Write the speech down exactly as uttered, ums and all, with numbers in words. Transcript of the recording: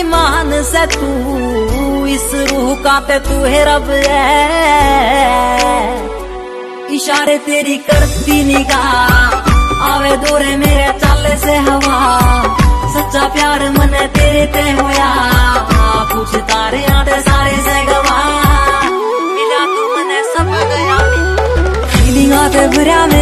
ईमान से तू इस रूह का ते तू है रब है। इशारे तेरी करती निगाह आवे दूरे मेरे चाले से हवा। सच्चा प्यार मने तेरे ते होया पूछ तारे आते सारे से गवा। मिला तू मने सब गया फीलिंग आते भरिया